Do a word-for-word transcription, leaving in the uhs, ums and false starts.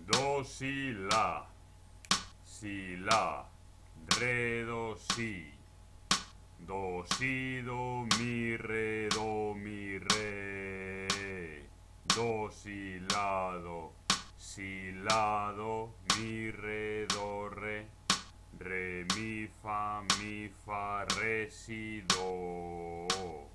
do, si, la, si, la, re, do, si, do, si, do, mi, re, do, mi, re, do, si, la, do, si, la, do, mi, re, do, re, re, mi, fa, mi, fa, re, si, do.